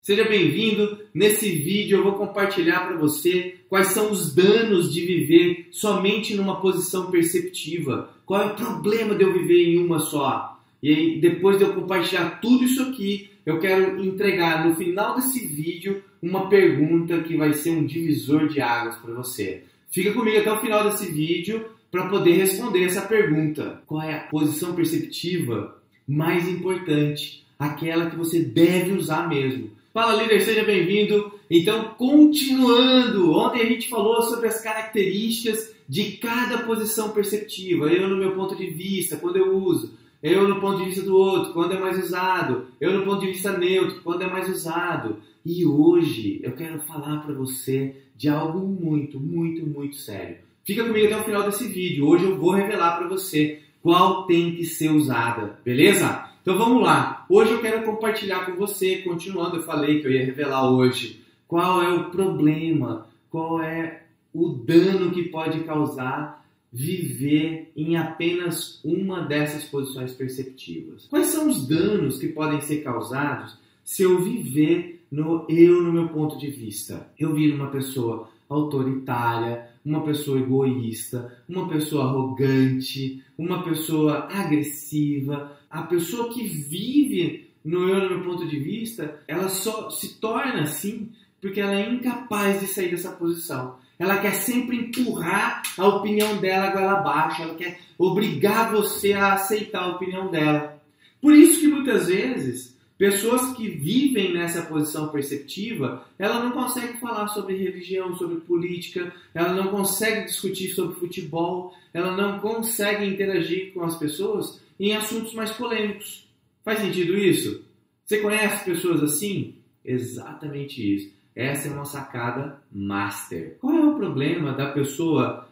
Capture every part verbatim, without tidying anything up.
Seja bem-vindo. Nesse vídeo eu vou compartilhar para você quais são os danos de viver somente numa posição perceptiva. Qual é o problema de eu viver em uma só? E aí, depois de eu compartilhar tudo isso aqui, eu quero entregar no final desse vídeo uma pergunta que vai ser um divisor de águas para você. Fica comigo até o final desse vídeo para poder responder essa pergunta. Qual é a posição perceptiva mais importante? Aquela que você deve usar mesmo. Fala, líder, seja bem-vindo. Então, continuando, ontem a gente falou sobre as características de cada posição perceptiva. Eu no meu ponto de vista, quando eu uso. Eu no ponto de vista do outro, quando é mais usado. Eu no ponto de vista neutro, quando é mais usado. E hoje eu quero falar para você de algo muito, muito, muito sério. Fica comigo até o final desse vídeo. Hoje eu vou revelar para você qual tem que ser usada, beleza? Então vamos lá. Hoje eu quero compartilhar com você, continuando, eu falei que eu ia revelar hoje, qual é o problema, qual é o dano que pode causar viver em apenas uma dessas posições perceptivas. Quais são os danos que podem ser causados se eu viver no eu no meu ponto de vista? Eu viro uma pessoa autoritária, uma pessoa egoísta, uma pessoa arrogante, uma pessoa agressiva. A pessoa que vive no eu no meu ponto de vista, ela só se torna assim porque ela é incapaz de sair dessa posição. Ela quer sempre empurrar a opinião dela goela abaixo, ela quer obrigar você a aceitar a opinião dela. Por isso que muitas vezes, pessoas que vivem nessa posição perceptiva, ela não consegue falar sobre religião, sobre política, ela não consegue discutir sobre futebol, ela não consegue interagir com as pessoas em assuntos mais polêmicos. Faz sentido isso? Você conhece pessoas assim? Exatamente isso. Essa é uma sacada master. Qual é o problema da pessoa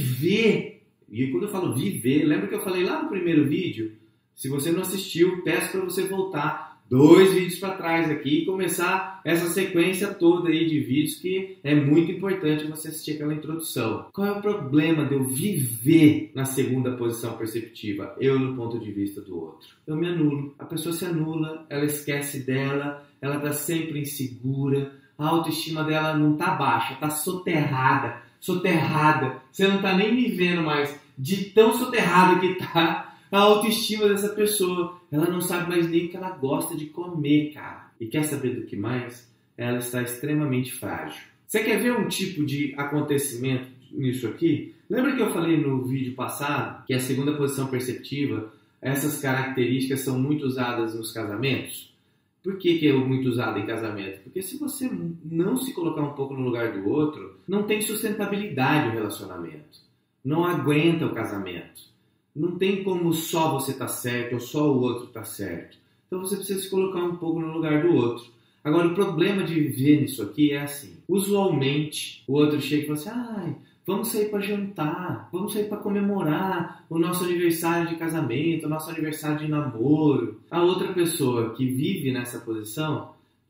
viver? E quando eu falo viver, lembra que eu falei lá no primeiro vídeo? Se você não assistiu, peço para você voltar dois vídeos para trás aqui e começar essa sequência toda aí de vídeos que é muito importante você assistir aquela introdução. Qual é o problema de eu viver na segunda posição perceptiva? Eu no ponto de vista do outro. Eu me anulo. A pessoa se anula, ela esquece dela, ela está sempre insegura, a autoestima dela não está baixa, está soterrada, soterrada. Você não está nem me vendo mais de tão soterrada que está a autoestima dessa pessoa. Ela não sabe mais nem o que ela gosta de comer, cara. E quer saber do que mais? Ela está extremamente frágil. Você quer ver um tipo de acontecimento nisso aqui? Lembra que eu falei no vídeo passado que a segunda posição perceptiva, essas características são muito usadas nos casamentos? Por que que é muito usada em casamento? Porque se você não se colocar um pouco no lugar do outro, não tem sustentabilidade o relacionamento. Não aguenta o casamento. Não tem como só você estar certo ou só o outro estar certo. Então você precisa se colocar um pouco no lugar do outro. Agora, o problema de viver nisso aqui é assim. Usualmente, o outro chega e fala assim, ai, vamos sair para jantar, vamos sair para comemorar o nosso aniversário de casamento, o nosso aniversário de namoro. A outra pessoa que vive nessa posição,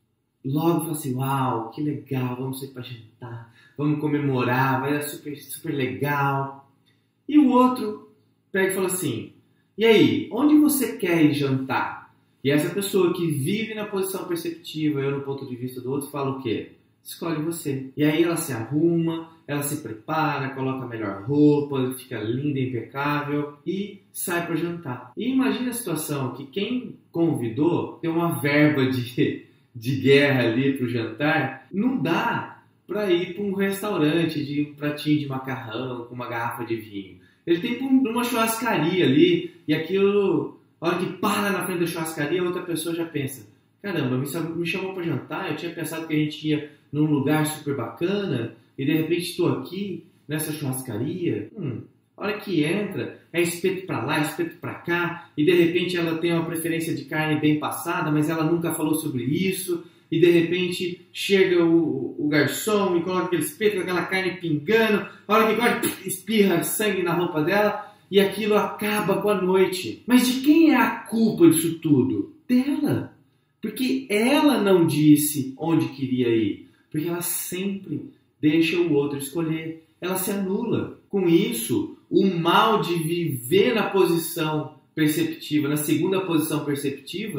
logo fala assim, uau, que legal, vamos sair para jantar, vamos comemorar, vai dar super, super legal. E o outro pega e fala assim, e aí, onde você quer ir jantar? E essa pessoa que vive na posição perceptiva, eu no ponto de vista do outro, fala o quê? Escolhe você. E aí ela se arruma, ela se prepara, coloca a melhor roupa, fica linda, impecável e sai para jantar. E imagina a situação que quem convidou tem uma verba de, de guerra ali para o jantar, não dá para ir para um restaurante de um pratinho de macarrão com uma garrafa de vinho. Ele tem uma churrascaria ali e aquilo, a hora que para na frente da churrascaria, a outra pessoa já pensa, caramba, me chamou para jantar, eu tinha pensado que a gente ia num lugar super bacana e de repente estou aqui nessa churrascaria. Hum, a hora que entra, é espeto para lá, espeto para cá e de repente ela tem uma preferência de carne bem passada, mas ela nunca falou sobre isso. E de repente chega o, o garçom e coloca aquele espeto com aquela carne pingando, a hora que corta, espirra sangue na roupa dela e aquilo acaba com a noite. Mas de quem é a culpa disso tudo? Dela. Porque ela não disse onde queria ir. Porque ela sempre deixa o outro escolher. Ela se anula. Com isso, o mal de viver na posição perceptiva, na segunda posição perceptiva,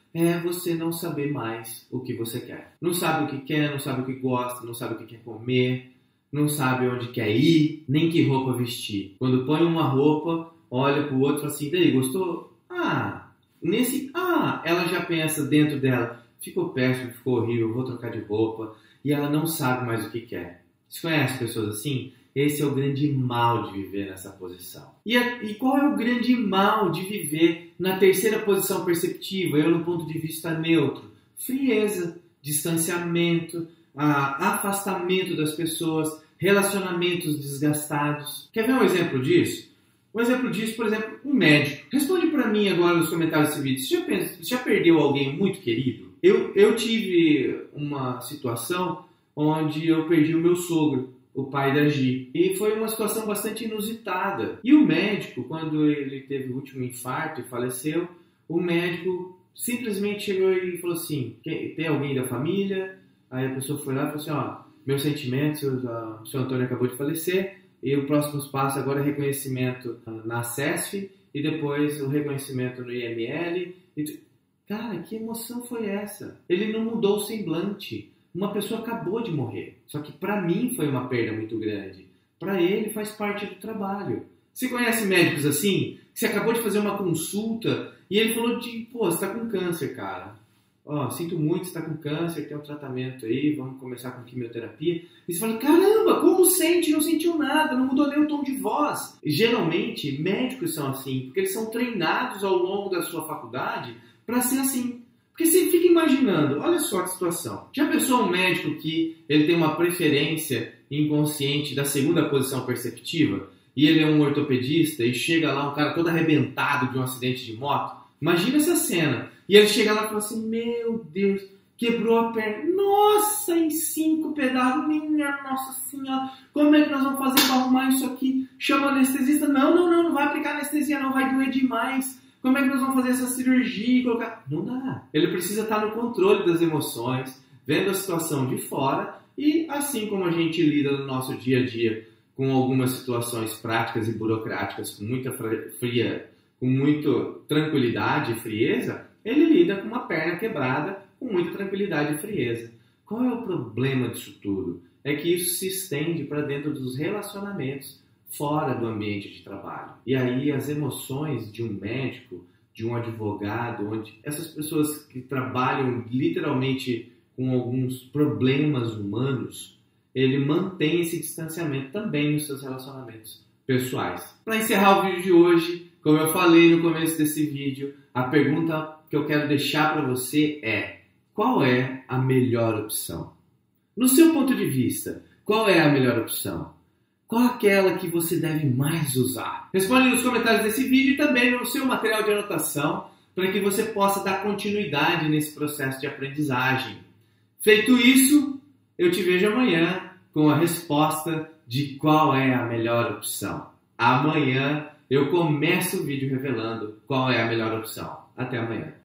é você não saber mais o que você quer. Não sabe o que quer, não sabe o que gosta, não sabe o que quer comer, não sabe onde quer ir, nem que roupa vestir. Quando põe uma roupa, olha pro outro e fala assim, daí, gostou? Ah, nesse... Ah, ela já pensa dentro dela, ficou péssimo, ficou horrível, vou trocar de roupa. E ela não sabe mais o que quer. Você conhece pessoas assim? Esse é o grande mal de viver nessa posição. E, a, e qual é o grande mal de viver na terceira posição perceptiva? Eu, no ponto de vista neutro. Frieza, distanciamento, a, afastamento das pessoas, relacionamentos desgastados. Quer ver um exemplo disso? Um exemplo disso, por exemplo, um médico. Responde para mim agora nos comentários desse vídeo. Você já, pensa, você já perdeu alguém muito querido? Eu, eu tive uma situação onde eu perdi o meu sogro, o pai da Gi. E foi uma situação bastante inusitada. E o médico, quando ele teve o último infarto e faleceu, o médico simplesmente chegou e falou assim, tem alguém da família? Aí a pessoa foi lá e falou assim, ó, meus sentimentos, o seu Antônio acabou de falecer, e o próximo passo agora é reconhecimento na SESF, e depois o reconhecimento no I M L. E... Cara, que emoção foi essa? Ele não mudou o semblante. Uma pessoa acabou de morrer. Só que para mim foi uma perda muito grande. Para ele faz parte do trabalho. Você conhece médicos assim? Que você acabou de fazer uma consulta e ele falou de, pô, você está com câncer, cara. Ó, oh, sinto muito, você está com câncer, tem um tratamento aí, vamos começar com quimioterapia. E você fala, caramba, como sente? Não sentiu nada, não mudou nem o tom de voz. E, geralmente, médicos são assim, porque eles são treinados ao longo da sua faculdade para ser assim. Porque você fica imaginando, olha só que situação. Já pensou um médico que ele tem uma preferência inconsciente da segunda posição perceptiva e ele é um ortopedista e chega lá um cara todo arrebentado de um acidente de moto? Imagina essa cena. E ele chega lá e fala assim, meu Deus, quebrou a perna. Nossa, em cinco pedaços, minha nossa senhora, como é que nós vamos fazer para arrumar isso aqui? Chama o anestesista. Não, não, não, não vai aplicar anestesia não, vai doer demais. Como é que nós vamos fazer essa cirurgia e colocar... Não dá. Ele precisa estar no controle das emoções, vendo a situação de fora e assim como a gente lida no nosso dia a dia com algumas situações práticas e burocráticas com muita fria, com muita tranquilidade e frieza, ele lida com uma perna quebrada com muita tranquilidade e frieza. Qual é o problema disso tudo? É que isso se estende para dentro dos relacionamentos fora do ambiente de trabalho. E aí as emoções de um médico, de um advogado, onde essas pessoas que trabalham literalmente com alguns problemas humanos, ele mantém esse distanciamento também nos seus relacionamentos pessoais. Para encerrar o vídeo de hoje, como eu falei no começo desse vídeo, a pergunta que eu quero deixar para você é: qual é a melhor opção? No seu ponto de vista, qual é a melhor opção? Qual aquela que você deve mais usar? Responde nos comentários desse vídeo e também no seu material de anotação para que você possa dar continuidade nesse processo de aprendizagem. Feito isso, eu te vejo amanhã com a resposta de qual é a melhor opção. Amanhã eu começo o vídeo revelando qual é a melhor opção. Até amanhã.